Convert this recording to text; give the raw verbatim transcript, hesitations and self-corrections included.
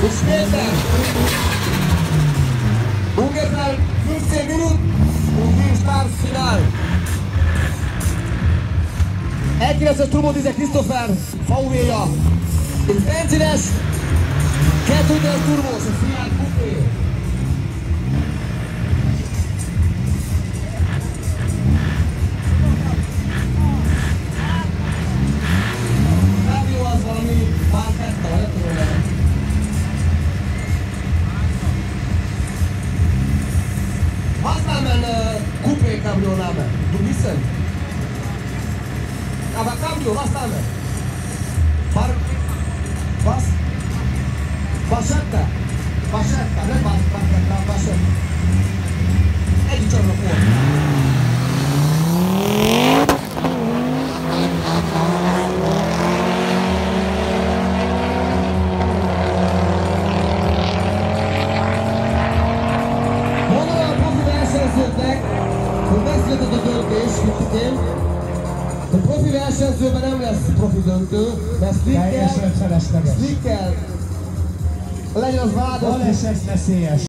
Ismétel! Ungefähr fünfzehn Minuten und die Startfinal. egykilences Turbo tíz Christopher vé vé-ja. Egy benzines, kettőteles turbós, a Fiat Coupé. Kábio az valami Barchetta, vagy nem tudom el. Was namen äh, Coupé Cabrio Name? Du wissen? Aber Cabrio, was Name? Bar... Was? Barchetta? Barchetta, nem Barchetta, Barchetta. Egy csarnok volt. Mondom a profi versenyzőknek, hogy megszületett a döntés, mint én. A profi versenyzőben nem lesz profi döntő, mert slick kell, slick kell, legyen az vád, Baleset veszélyes.